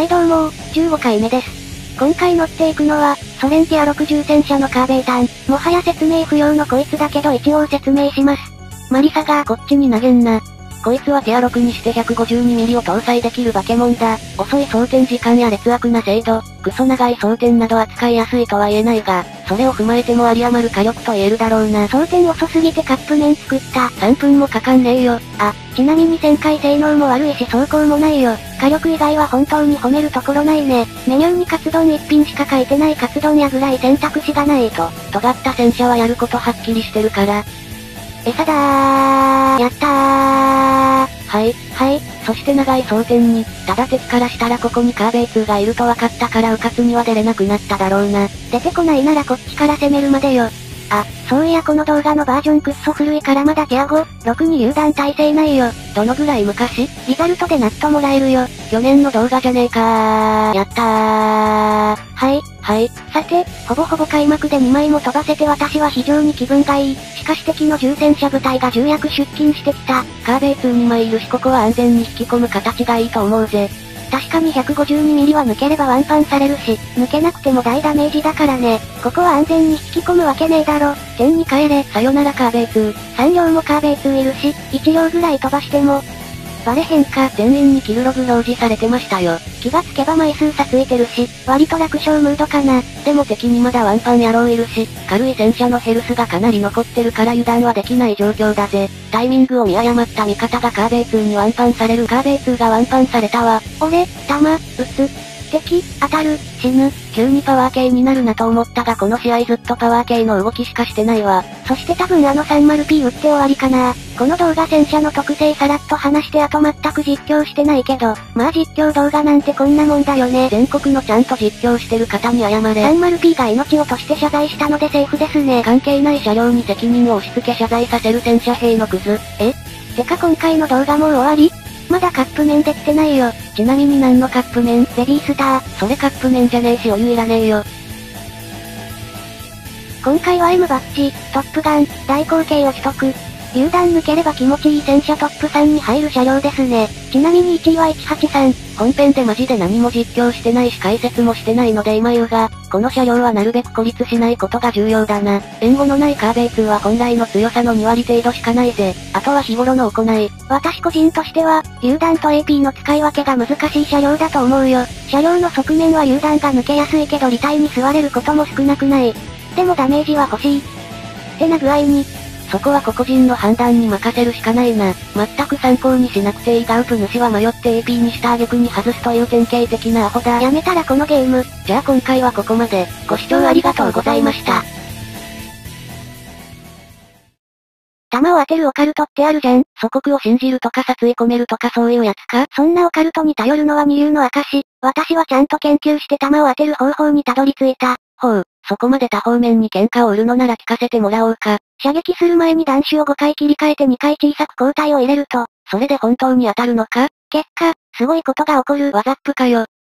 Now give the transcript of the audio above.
はいどうも、15回目です。今回乗っていくのは、ソ連ティア60戦車のカーベイタン。もはや説明不要のこいつだけど一応説明します。マリサがこっちに投げんな。こいつはティア6にして 152mm を搭載できる化け物だ。遅い装填時間や劣悪な精度、クソ長い装填など扱いやすいとは言えないが、それを踏まえても有り余る火力と言えるだろうな。装填遅すぎてカップ麺作った。3分もかかんねえよ。ちなみに旋回性能も悪いし走行もないよ。火力以外は本当に褒めるところないね。メニューにカツ丼1品しか書いてないカツ丼屋ぐらい選択肢がないと。尖った戦車はやることはっきりしてるから。餌だー。やったー。はい。そして長い装填に、ただ敵からしたらここにカーベイ2がいると分かったから迂闊には出れなくなっただろうな。出てこないならこっちから攻めるまでよ。そういやこの動画のバージョンくっそ古いからまだティア5、6に油断耐性ないよ。どのぐらい昔？リザルトでナットもらえるよ。去年の動画じゃねえかー。やったー。はい。さて、ほぼほぼ開幕で2枚も飛ばせて私は非常に気分がいい。しかし敵の重戦車部隊が重役出勤してきた。カーベイ2 2枚いるしここは安全に引き込む形がいいと思うぜ。確かに 152mm は抜ければワンパンされるし、抜けなくても大ダメージだからね。ここは安全に引き込むわけねえだろ。点に帰れ。さよならカーベイ2。3両もカーベイ2いるし、1両ぐらい飛ばしても、バレへんか。全員にキルログ表示されてましたよ。気がつけば枚数差ついてるし、割と楽勝ムードかな。でも敵にまだワンパン野郎いるし、軽い戦車のヘルスがかなり残ってるから油断はできない状況だぜ。タイミングを見誤った味方がカーベイ2にワンパンされる。カーベイ2がワンパンされたわ。俺、弾、撃つ。敵、当たる、死ぬ。急にパワー系になるなと思ったがこの試合ずっとパワー系の動きしかしてないわ。そして多分30P 撃って終わりかな。この動画戦車の特性さらっと話してあと全く実況してないけど、まあ実況動画なんてこんなもんだよね。全国のちゃんと実況してる方に謝れ。30P が命を落として謝罪したのでセーフですね。関係ない車両に責任を押し付け謝罪させる戦車兵のクズ。てか今回の動画もう終わり？まだカップ麺できてないよ。ちなみに何のカップ麺？ベビースター。それカップ麺じゃねえしお湯いらねえよ。今回は M バッジ、トップガン、大口径を取得。榴弾抜ければ気持ちいい戦車トップ3に入る車両ですね。ちなみに1位は183。本編でマジで何も実況してないし解説もしてないので今言うが、この車両はなるべく孤立しないことが重要だな。援護のないカーベイ2は本来の強さの2割程度しかないぜ。あとは日頃の行い。私個人としては、榴弾と AP の使い分けが難しい車両だと思うよ。車両の側面は榴弾が抜けやすいけど履帯に座れることも少なくない。でもダメージは欲しい。ってな具合に。そこは個々人の判断に任せるしかないな。全く参考にしなくていいがウプ主は迷って AP にした挙句に外すという典型的なアホだ。やめたらこのゲーム。じゃあ今回はここまで。ご視聴ありがとうございました。弾を当てるオカルトってあるじゃん。祖国を信じるとか殺意込めるとかそういうやつか。そんなオカルトに頼るのは二流の証。私はちゃんと研究して弾を当てる方法にたどり着いた。そこまで多方面に喧嘩を売るのなら聞かせてもらおうか。射撃する前に弾種を5回切り替えて2回小さく交代を入れると、それで本当に当たるのか？結果、すごいことが起こる。ワザップかよ。